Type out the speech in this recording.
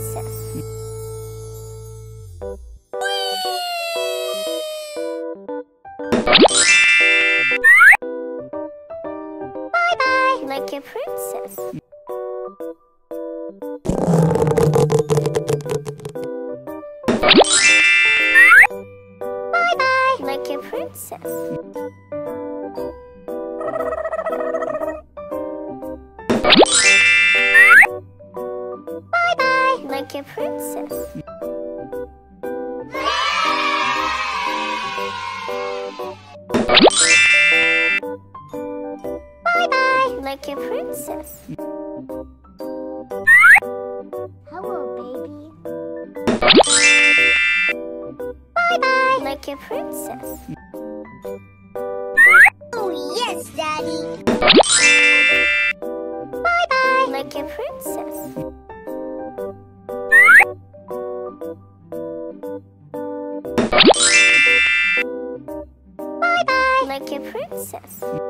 princess. Bye-bye, like a princess. Bye-bye, like a princess. Bye-bye, like a princess. Bye-bye, like a princess. Hello, baby. Bye-bye, like a princess. Oh, yes, Daddy. Bye-bye, like a princess. Bye-bye, like a princess.